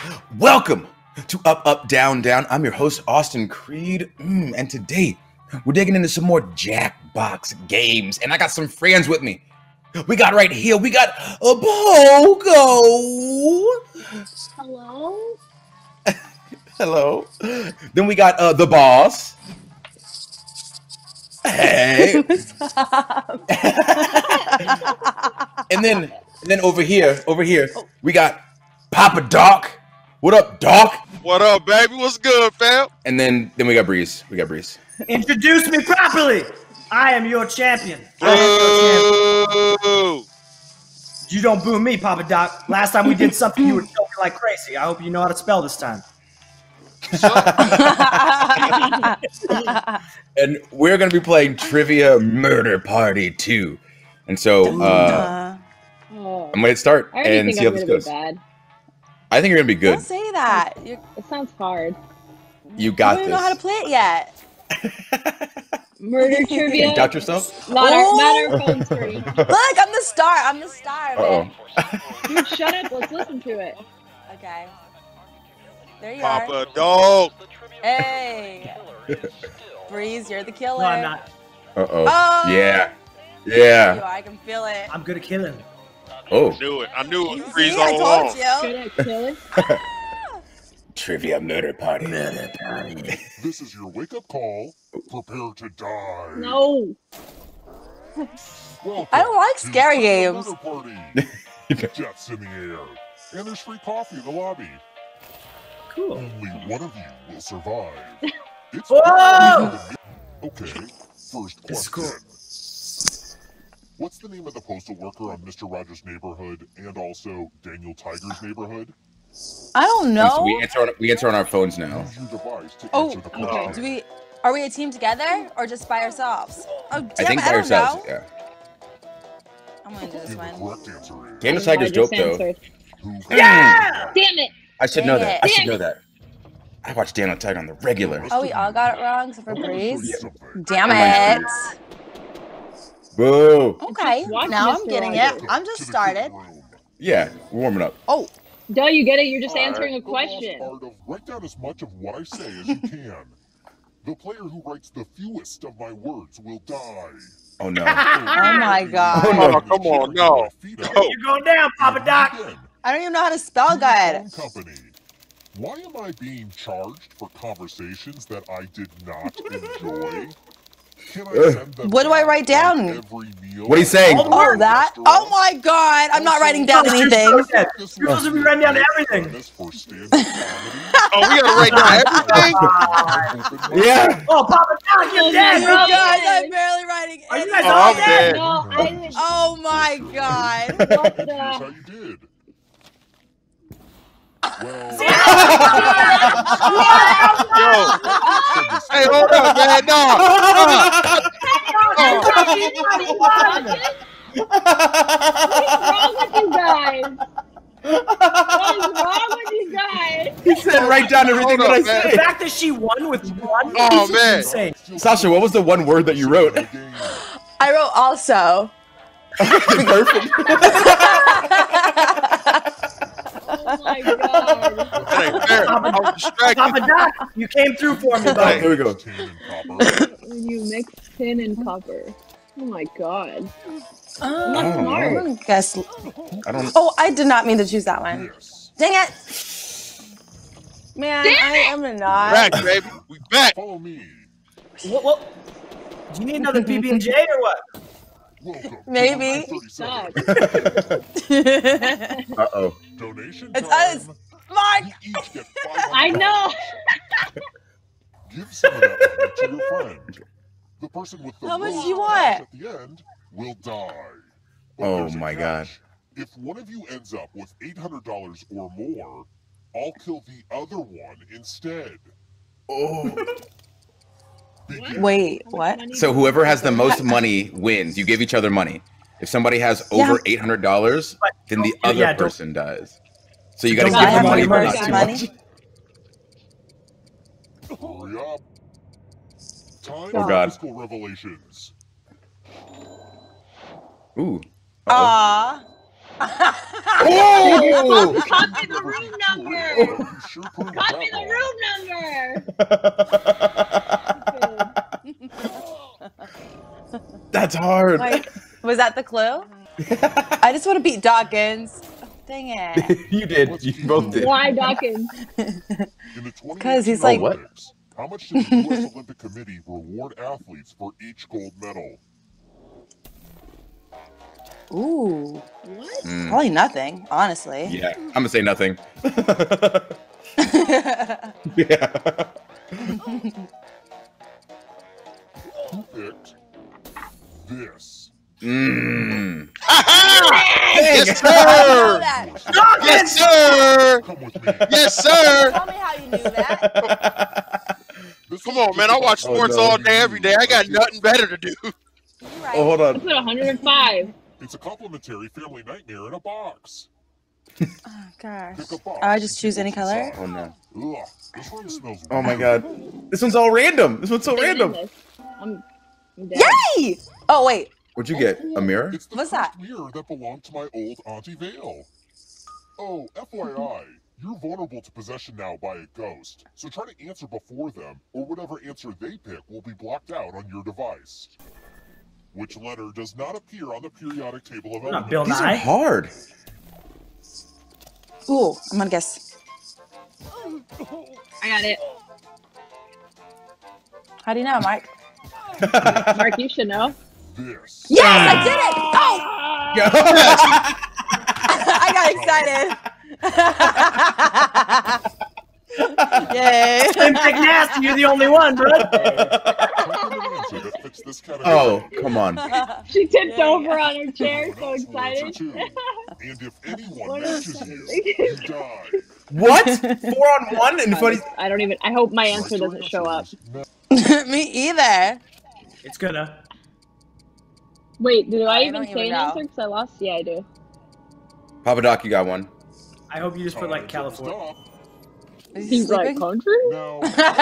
Welcome to Up, Up, Down, Down. I'm your host, Austin Creed, and today we're digging into some more Jackbox games, and I got some friends with me. We got right here, we got a Pogo. Hello? Hello. Then we got the boss. Hey. What's up? and then over here, we got Papa Doc. What up, Doc? What up, baby? What's good, fam? And then we got Breeze. Introduce me properly. I am your champion. Boo! You don't boo me, Papa Doc. Last time we did something, you were joking like crazy. I hope you know how to spell this time. And we're going to be playing Trivia Murder Party 2. And so I'm going to start and see how this goes. Bad. I think you're going to be good. Don't say that. It sounds hard. You got You this. don't know how to play it yet. Murder trivia. You doubt yourself? Not our phone screen. Look, I'm the star. Uh-oh. Dude, shut up. Let's listen to it. Okay. There you are. Papa Dog. Hey. Breeze, you're the killer. No, I'm not. Uh-oh. Oh. Yeah. You are. I can feel it. I'm good at killing. Oh. I knew it. See, Freeze I all told along. you. Good at killing. Trivia Murder Party. This is your wake-up call. Prepare to die. No. Welcome I don't like to scary Trivia games. Murder Party. Jets in the air. And there's free coffee in the lobby. Cool. Only one of you will survive. It's Whoa! Okay, first This is question. cool. What's the name of the postal worker on Mr. Rogers' neighborhood and also Daniel Tiger's neighborhood? I don't And know. so we answer on our phones now. Use your device to Oh, answer the question. okay. Are we a team together or just by ourselves? Oh, damn I think it, by don't ourselves, know. yeah. I'm gonna do this The one. correct answer is Daniel Tiger's I dope, just though. answered. who? Yeah! Damn it. I should know Dang that. it. I should know that. I watch Daniel Tiger on the regular. Oh, we all got it wrong except for I wanna show you Breeze. something. Damn Yeah. it. Boo. Okay, Watch now I'm Mr. getting Rogers. it. I'm just To the started. kid room. Yeah, we're warming up. Oh, Duh, you get it. You're just answering a The last question. part of write down as much of what I say as you can. The player who writes the fewest of my words will die. Oh no. oh my god. Oh, no. Come on, no. Go. You're going down, Papa Doc. I don't even know how to spell good. Company. Why am I being charged for conversations that I did not enjoy? Can I send them What do I back write down? like every meal What are you saying? at Oh, a that? Oh restaurant? my god. I'm not writing down Oh, anything. you're so dead. This You're supposed to be writing down everything. premise for stand-up comedy. Oh, we gotta write down everything? Yeah. Oh, Papa Doc, you're You dead, bro. guys, I'm barely writing Are you anything. guys all I'm dead? dead. No, I didn't. Oh my god. What Here's the? how you did. Well, Yo. Hey, hold up, man. No. What's wrong with you guys? What is wrong with you guys? He said write down everything Hold that I up, man. The say. fact that she won with one Oh, is man. insane. Sasha, what was the one word that you wrote? I wrote also. Perfect. Oh my god. That ain't fair. I'm distracted. Papa Doc, you came through for me, Oh, buddy. here we go. Tin and copper. When you mix tin and copper. Oh my god. I don't know. Guess. I don't. Oh, I did not mean to choose that one. Yes. Dang it. Man, I am not. Back, baby. We back. Follow me. What? Do you need another PB&J or what? Welcome. Maybe. To 30 Suck. seconds. Uh-oh. Donation It's time. us. Mark. You each get $500. I know. Give some of that money to your friend. The person with the How much most you cash want? at the end will die. But Oh there's a my catch. God. If one of you ends up with $800 or more, I'll kill the other one instead. Oh. Begin. Wait, what? So whoever has the most money wins. You give each other money. If somebody has over $800, then the other don't- person dies. So you got to Don't give have them money, any but money. not too Money? much. Hurry up. Time Oh, for God. fiscal revelations. Ooh. Uh-oh. Aw. Oh! Copy the room number. You sure proved Copy that the room number. That's hard. Like, was that the clue? I just want to beat Dawkins. Oh, dang it. You did. You both did. Why Dawkins? In the 'Cause he's 2018 like- what? Olympics, how much did the U.S. Olympic Committee reward athletes for each gold medal? Ooh. What? Probably nothing, honestly. Yeah, I'm gonna say nothing. Yeah. Who picked this? Mm. Yes, I know sir. that. Yes, sir. Come with me. Yes, sir. Tell me how you knew that. This Come one's on, man. I watch Oh, sports no. all day, every day. I got nothing better to do. You're right. Oh, hold I on. put 105. It's a complimentary family nightmare in a box. Oh, gosh. Pick a box. I just choose any color? Oh no. Ugh, this one smells Oh my weird. god. This one's all random. This one's so random. I'm dead. Yay! Oh, wait. What'd you get? A mirror? It's the What's first that? mirror that belonged to my old Auntie Vale. Oh, FYI, you're vulnerable to possession now by a ghost, so try to answer before them, or whatever answer they pick will be blocked out on your device. Which letter does not appear on the periodic table of Not Bill elements? These are Nye. hard. Ooh, I'm gonna guess. I got it. How do you know, Mike? Mark, you should know. This. Yes, I did it! Oh! I got excited. Yay! Slim Thick Nasty, you're the only one, bro. Type in an answer that fits this category. Oh, come on. She tipped Yeah, over on her chair, Everyone so else will answer excited. too. And if anyone What matches is you, that? you die. What? 4-on-1 and funny. I don't even. I hope my answer Write your doesn't show up. answers. Me either. It's gonna. Wait, do I I even don't say even an know. answer? Because I lost. Yeah, I do. Papa Doc, you got one. I hope you just put like Time to California. stop. Is he He's like sleeping? country. Now,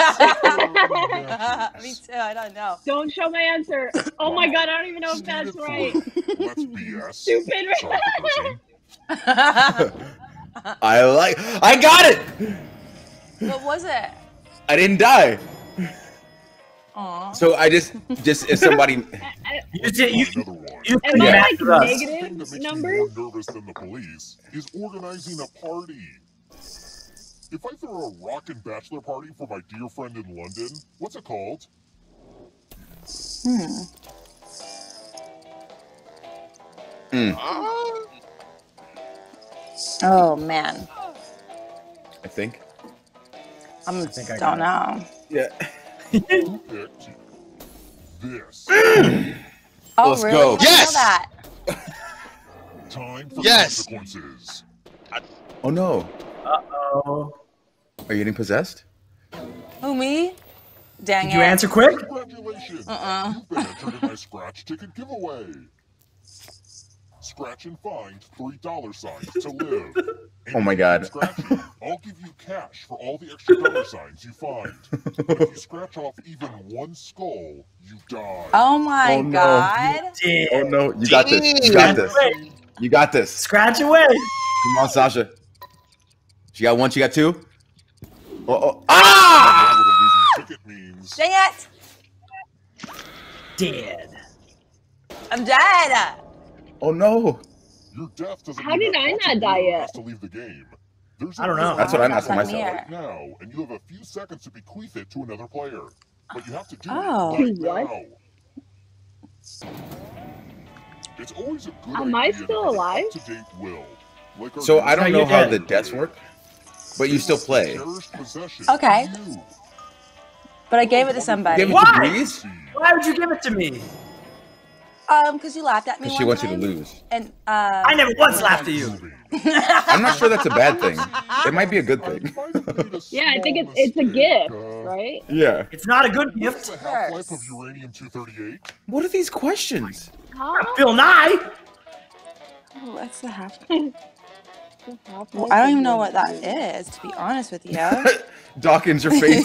Me too, I don't know. Don't show my answer. Oh my god, I don't even know if that's right. Let's BS. Stupid. Sorry for cursing. I got it! What was it? I didn't die. Aw. So I just if somebody You did. You. Another one. You Am I matched like with us. The thing that negative makes me numbers? more nervous than the police is organizing a party. If I throw a rockin' bachelor party for my dear friend in London, what's it called? Oh man, I think. I think I don't got know. Yeah. Who picked this? Oh Let's really? go. How do you know Yes! that? Time for Yes. consequences. Oh no. Oh. Are you getting possessed? Who me? Dang Did it. you answer quick? Congratulations! Uh-uh. You've been entered in my scratch ticket giveaway. Scratch and find $3 to live. And Oh my if you God. keep scratching, I'll give you cash for all the extra $signs you find. But if you scratch off even one skull, you die. Oh my Oh, no. god. Did. Oh no, you got this. You got this. You got this. Scratch away. Come on, Sasha. She got one, she got two. Oh. Ah! You know what a losing ticket means. Dang it. Dead. I'm dead. Oh no. Your death doesn't How mean did that I lots not of die you yet? has to leave the game. There's a I don't know. mirror That's what I'm That's asking not myself. near. right now, and you have a few seconds to bequeath it to another player. But you have to do Oh. it right What? now. It's always a good Am I idea to still have an alive? up-to-date will. Like our So I don't No, know you're how dead. the deaths work, but you still play. cherished possession Okay. to you. But I gave it to somebody. Give it to Why? Breeze? Why would you give it to me? Because you laughed at me Because one she wants you to time. lose. And I never once laughed at you. I'm not sure that's a bad thing. It might be a good thing. Yeah, I think it's a gift, right? Yeah. It's not a good What's gift. the half-life of uranium-238? What are these questions? Huh? Bill Nye. what's the half? Well, I don't even know what that is, to be honest with you. Dawkins, your face.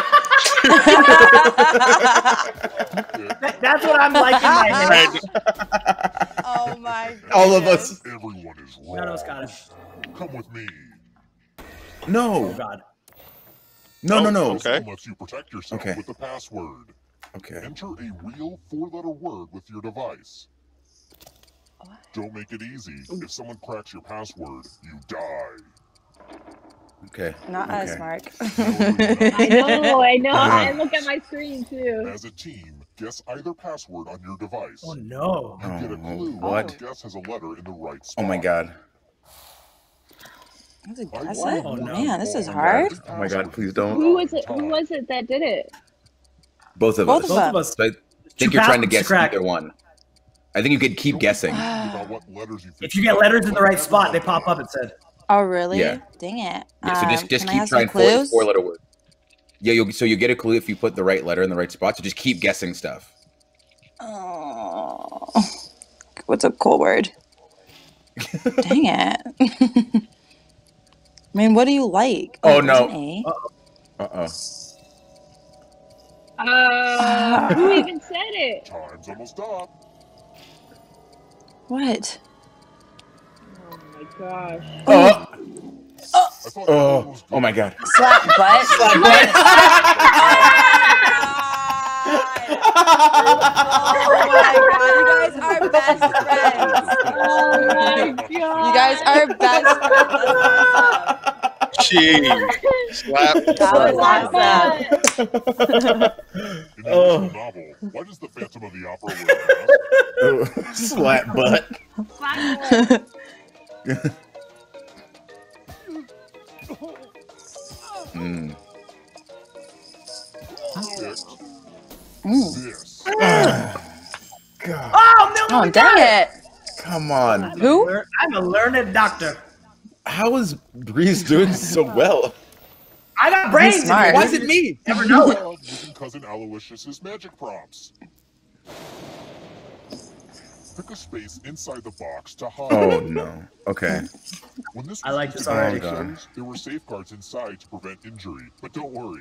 That's what I'm liking my head. Oh my god. All of us. Everyone is wrong. None of us got it. Come with me. No. Oh god. No. This one lets you protect yourself Okay. with a password. Okay. Enter a real 4-letter word with your device. Don't make it easy. If someone cracks your password, you die. Okay. Not okay. us, Mark. I know. I look at my screen too. As a team, guess either password on your device. Oh no. You get a clue what? when the guess has a letter in the right spot. Oh my god. That's a I guess want it? Oh, no. Man, this is all hard. the Oh my god, please passwords. don't. Who was it? Who was it that did it? Both of Both us. of Both of us. So I think Two you're trying to passwords guess crack. either one. I think you could keep guessing. About what letters you If you get letters in the right spot, they pop up. It said. Oh, really? Yeah. Dang it. Yeah, so just can I keep have some trying clues? 4-letter words. Yeah, you get a clue if you put the right letter in the right spot. So just keep guessing stuff. Oh. What's a cool word? Dang it. I mean, what do you like? Oh, there's no. an A. Who even said it? Time's almost up. What? Oh my gosh. Oh, I thought everyone was oh my god. Slap butt? Slap butt. Oh my god, you guys are best friends. Oh my god. You guys are best friends. That's Jeez. Slap. That was awesome. In the original novel, why does the Phantom of the Opera wear a mask? Slap butt. Mm. This. God, Oh no! Oh, dang it. come on. Who? I'm a learned doctor. How is Breeze doing so well? I got brains. in me. smart. Why is it me? Never know it. Solved using Cousin Aloysius's magic prompts. Pick a space inside the box to hide. Oh no. Okay. When this I was like used this in already. shows, there were safeguards inside to prevent injury, but don't worry.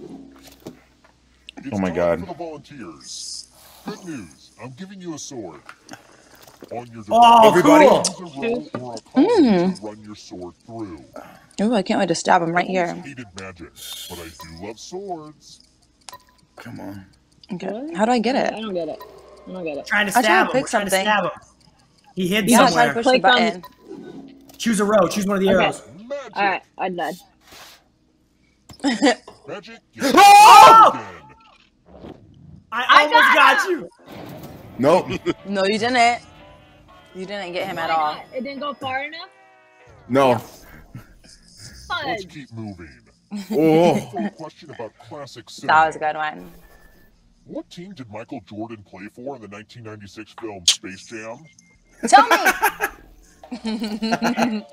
It's Oh my time God. for the volunteers. Good news, I'm giving you a sword. On your Oh, Everybody- cool. use a roll or a column to run your sword through. Ooh, I can't wait to stab him right I've always here. hated magic, but I do love swords. Come on. Okay. How do I get I it? don't get it. I don't get it. Trying to I tried stab to him. pick We're trying to something. stab him. He hid Yeah, I tried to somewhere. push the Click on- button. Choose a row. Choose one of the Okay. arrows. Magic. All right, I'm done. Magic. Yes. Oh! Again. I almost got you. Nope. No, you didn't. You didn't get him at Why all. not? It didn't go far enough. No. Fun. Let's keep moving. Oh. For a question about classic cinema. That was a good one. What team did Michael Jordan play for in the 1996 film Space Jam? Tell me.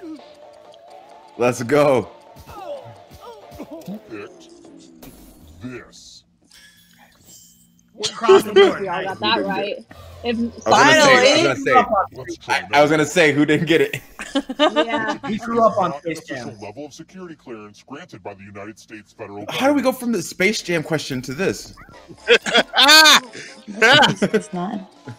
Let's go. Who picked this? Across the board. We all got that right. If Finally. Let's try I was gonna say who didn't get it. yeah. He grew up on Not Space an official Jam. level of security clearance granted by the United States federal government. How do we go from the Space Jam question to this? Ah! It's not.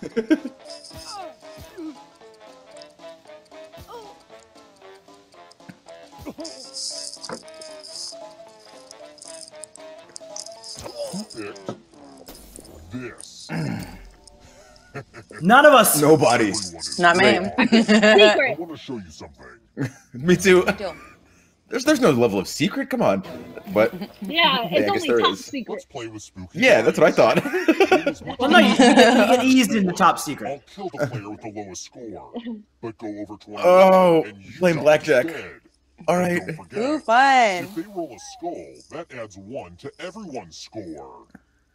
Who picked this? None of us. Nobody. Everyone is Not me. wrong. I Secret. want to show you something. Me too. Deal. There's no level of secret. Come on. But Yeah, I it's guess only there top is. secret. Let's play with spooky. yeah, that's what I thought. Well, no, you get eased in the top secret. I'll kill the player with the lowest score, but go over 20. Oh, and you playing jump blackjack. instead. All And right. Don't forget, Ooh, fun. if they roll a skull, that adds 1 to everyone's score.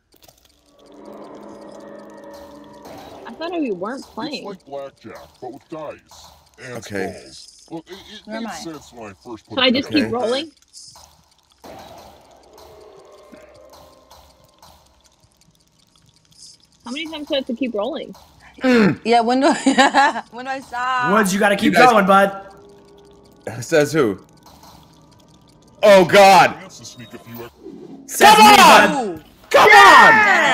I thought we weren't It's playing. like blackjack, but with dice and Okay. skulls. Well, it Where am made I? sense when I first put So I it just Okay. keep rolling. How many times do I have to keep rolling? Yeah, when do I, when do I stop? Woods, you got to keep You guys- going, bud. Says who? Oh God! Chance to sneak a few Come on! Ooh. Come on!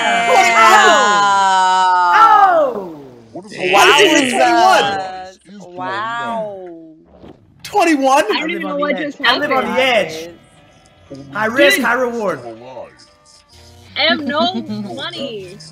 Oh! What is Why did you get 21? Wow. 21? I don't even know what just I live on happened. the edge. High risk, high reward. alive? I have no money. Is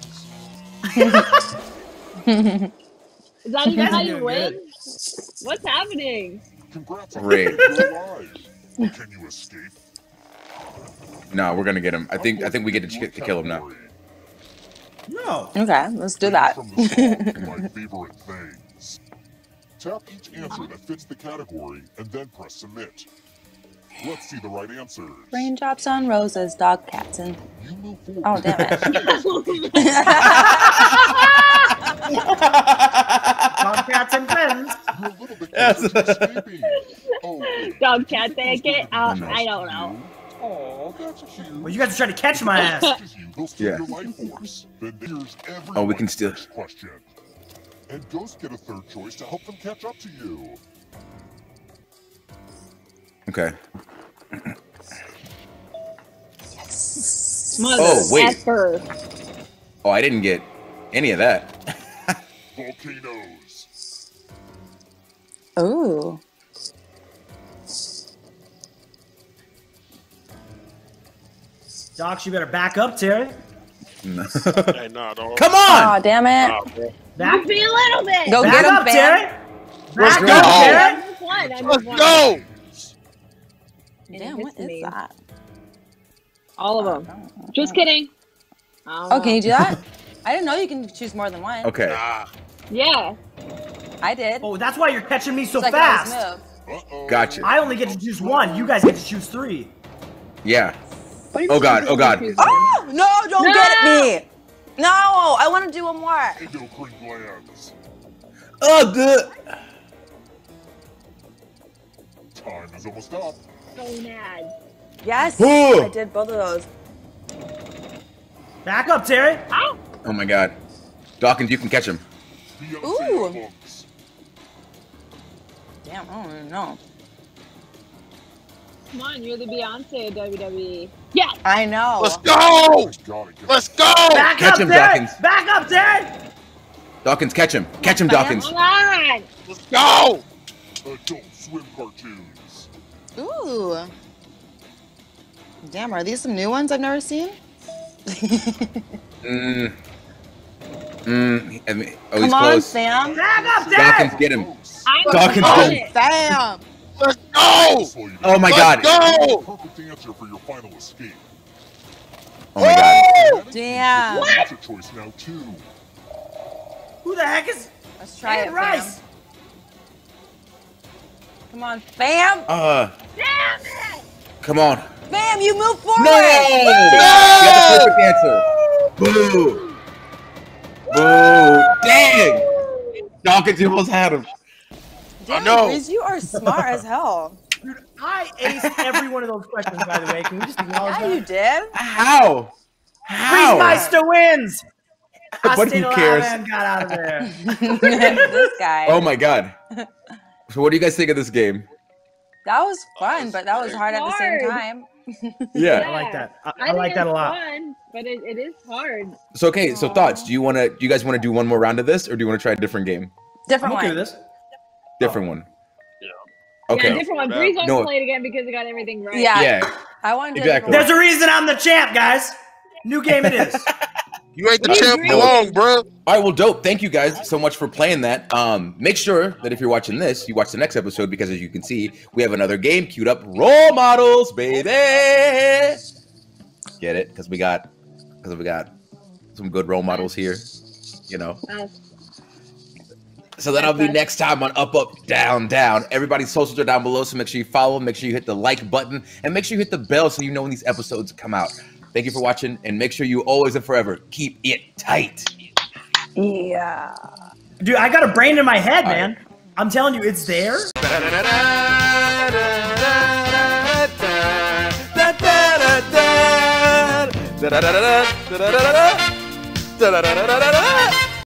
that even how you doing win? good. What's happening? Congrats, Great. you're alive. But can you escape? No, we're gonna get him. I think we get to kill him now. No. Okay, let's do that. From the song, my favorite things. Tap each answer that fits the category and then press submit. Let's see the right answers. Raindrops on roses, dog, cats, and You move forward. oh damn it! Bobcats and friends. You're a little bit closer to escaping. Oh, wait. Dog cat take it? I don't know. Oh, that's cute. Well, you guys are trying to catch my ass. Catches you, they'll steal Yeah. your life force. Then there's every Oh, we can steal- question. And ghosts get a third choice to help them catch up to you. Okay. Mother Oh, wait. effer. Oh, I didn't get any of that. Volcanoes. Ooh. Docs, you better back up, Terry. Hey, nah, dog. Come Oh on! damn it! Nah, bro. Back, Give me a little bit. Go back get him, up, fam. Terry. Let's Back go. up, I Terry. just won. I just Let's won. go. Damn, what is that? All of them. Just kidding. Oh, can you do that? I didn't know you can choose more than one. Okay. Nah. Yeah. I did. Oh, that's why you're catching me so So I can always fast. move. Uh-oh. Gotcha. I only get to choose one. You guys get to choose three. Yeah. What do you Oh, mean God, you oh, God. choose Oh no! Don't No! get me! No! I want to do one more. Endocrine glands. Oh, good. Time is almost up. one? So mad. Yes, Ooh. I did both of those. Back up, Terry. Ow! Oh my God. Dawkins, you can catch him. Beyonce Ooh. albums. Damn, I don't even know. Come on, you're the Beyonce of WWE. Yes! I know. Let's go. Gotta get Let's go. Back Catch up, him, Terry. Dawkins. Back up, Terry. Dawkins, catch him. Catch him, Bam. Dawkins. Come on! Let's go. Adult Swim cartoons. Ooh. Damn, are these some new ones I've never seen? I mean, oh, he's Come on, close. Sam. Back up, Dawkins, Terry. get him. I'm Dawkins, on get it. Sam. Let's go. Slow you down. Oh my Let's God. go. Perfect answer for your final escape. Oh my God. Damn. Your answer choice now too. Who the heck is Let's try Ed it, Rice? Sam. Come on, Fam. Damn it! Come on. Fam, you move forward. No! You got the perfect answer. Boo. Boo. Dang. Dawkins, you almost had him. Damn, know. Grizz, you are smart as hell. Dude, I aced every one of those questions, by the way. Can we just acknowledge Yeah, you that? did. How? How? Meister wins. I But stayed who alive cares? and got out of there. This guy. Oh my God. So what do you guys think of this game? That was fun, but that was hard at the same Hard. time. Yeah. I like that. I think like that a it's lot. Fun, but it is hard. So okay, so thoughts. Do you guys want to do one more round of this, or do you want to try a different game? Different I'm okay one. with this. Different one. Yeah, Okay. different one. Yeah. Please don't No. play it again because I got everything right. Yeah. Yeah. I wanted to. Exactly. There's a reason I'm the champ, guys. New game it is. You ain't the We champ agree. for long, bro. All right, well, dope. Thank you guys so much for playing that. Make sure that if you're watching this, you watch the next episode because as you can see, we have another game queued up. Role models, baby. Get it? Because we got some good role models here. You know. So that'll be next time on Up, Up, Down, Down. Everybody's socials are down below, so make sure you follow, make sure you hit the like button, and make sure you hit the bell so you know when these episodes come out. Thank you for watching, and make sure you always and forever keep it tight. Yeah. Dude, I got a brain in my head, man. I'm telling you, it's there. Da-da-da-da-da.